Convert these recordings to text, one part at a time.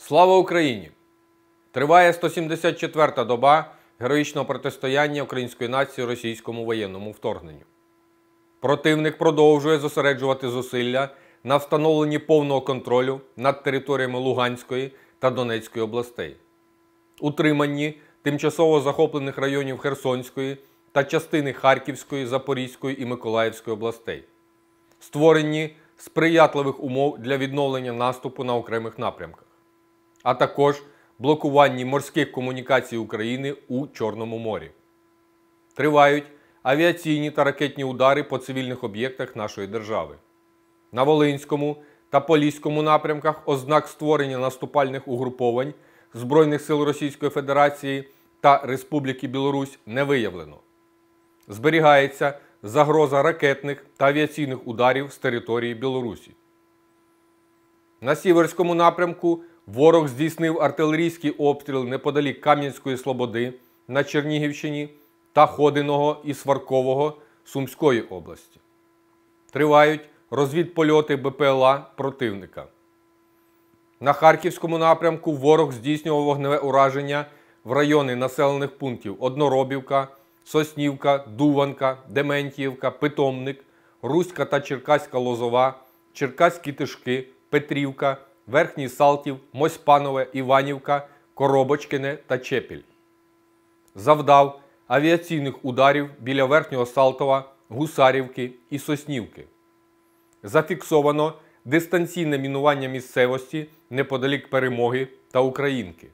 Слава Україні! Триває 174-та доба героїчного протистояння української нації російському воєнному вторгненню. Противник продовжує зосереджувати зусилля на встановленні повного контролю над територіями Луганської та Донецької областей, утриманні тимчасово захоплених районів Херсонської та частини Харківської, Запорізької і Миколаївської областей, створенні сприятливих умов для відновлення наступу на окремих напрямках, а також блокуванні морських комунікацій України у Чорному морі. Тривають авіаційні та ракетні удари по цивільних об'єктах нашої держави. На Волинському та Поліському напрямках ознак створення наступальних угруповань Збройних сил Російської Федерації та Республіки Білорусь не виявлено. Зберігається загроза ракетних та авіаційних ударів з території Білорусі. На Сіверському напрямку ворог здійснив артилерійський обстріл неподалік Кам'янської Слободи на Чернігівщині та Ходиного і Сваркового Сумської області. Тривають розвідпольоти БПЛА противника. На Харківському напрямку ворог здійснював вогневе ураження в райони населених пунктів Одноробівка, Соснівка, Дуванка, Дементіївка, Питомник, Руська та Черкаська Лозова, Черкаські Тишки, Петрівка, Верхній Салтів, Мосьпанове, Іванівка, Коробочкине та Чепіль. Завдав авіаційних ударів біля Верхнього Салтова, Гусарівки і Соснівки. Зафіксовано дистанційне мінування місцевості неподалік Перемоги та Українки.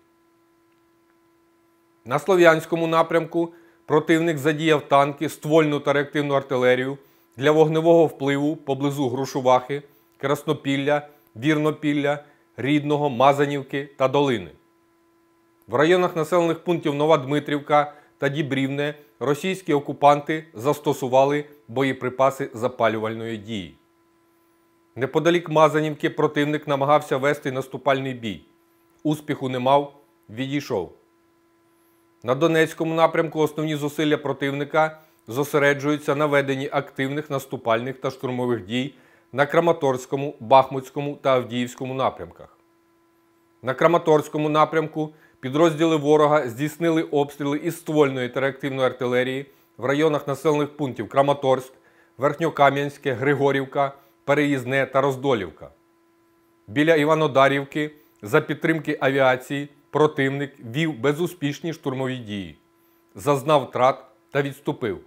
На Слов'янському напрямку противник задіяв танки, ствольну та реактивну артилерію для вогневого впливу поблизу Грушувахи, Краснопілля, Вірнопілля, Рідного, Мазанівки та Долини. В районах населених пунктів Нова Дмитрівка та Дібрівне російські окупанти застосували боєприпаси запалювальної дії. Неподалік Мазанівки противник намагався вести наступальний бій. Успіху не мав, відійшов. На Донецькому напрямку основні зусилля противника зосереджуються на веденні активних наступальних та штурмових дій на Краматорському, Бахмутському та Авдіївському напрямках. На Краматорському напрямку підрозділи ворога здійснили обстріли із ствольної та реактивної артилерії в районах населених пунктів Краматорськ, Верхньокам'янське, Григорівка, Переїзне та Роздолівка. Біля Іванодарівки за підтримки авіації противник вів безуспішні штурмові дії, зазнав втрат та відступив.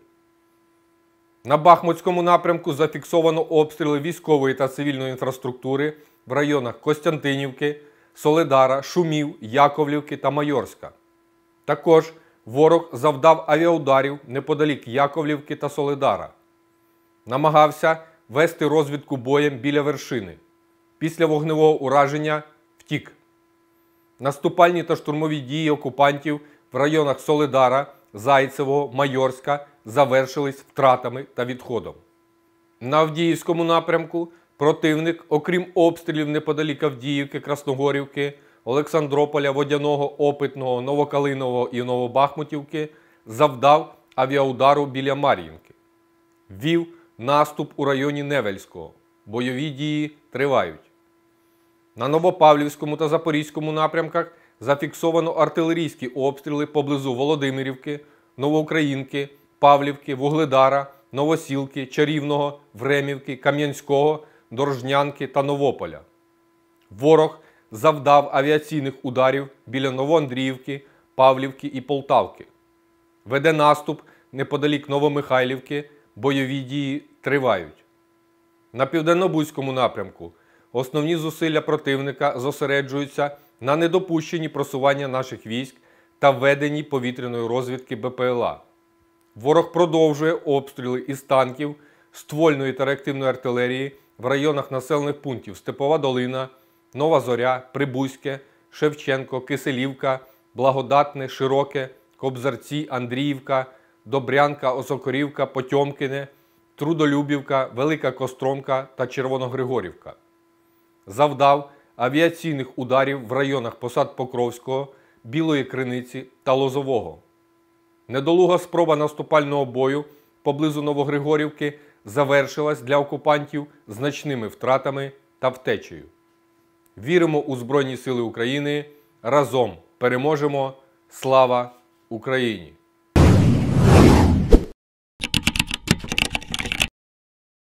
На Бахмутському напрямку зафіксовано обстріли військової та цивільної інфраструктури в районах Костянтинівки, Соледара, Шумів, Яковлівки та Майорська. Також ворог завдав авіаударів неподалік Яковлівки та Соледара. Намагався вести розвідку боєм біля Вершини. Після вогневого ураження втік. Наступальні та штурмові дії окупантів в районах Соледара, Зайцевого, Майорська завершились втратами та відходом. На Авдіївському напрямку противник, окрім обстрілів неподалік Авдіївки, Красногорівки, Олександрополя, Водяного, Опитного, Новокалинового і Новобахмутівки, завдав авіаудару біля Мар'їнки. Вів наступ у районі Невельського. Бойові дії тривають. На Новопавлівському та Запорізькому напрямках зафіксовано артилерійські обстріли поблизу Володимирівки, Новоукраїнки, Павлівки, Вугледара, Новосілки, Чарівного, Времівки, Кам'янського, Дорожнянки та Новополя. Ворог завдав авіаційних ударів біля Новоандріївки, Павлівки і Полтавки. Веде наступ неподалік Новомихайлівки, бойові дії тривають. На Південно-Бузькому напрямку основні зусилля противника зосереджуються на недопущенні просування наших військ та веденні повітряної розвідки БПЛА. Ворог продовжує обстріли із танків, ствольної та реактивної артилерії в районах населених пунктів Степова Долина, Нова Зоря, Прибузьке, Шевченко, Киселівка, Благодатне, Широке, Кобзарці, Андріївка, Добрянка, Осокорівка, Потьомкине, Трудолюбівка, Велика Костромка та Червоногригорівка. Завдав авіаційних ударів в районах посад Покровського, Білої Криниці та Лозового. Недолуга спроба наступального бою поблизу Новогригорівки завершилась для окупантів значними втратами та втечею. Віримо у Збройні Сили України. Разом переможемо. Слава Україні!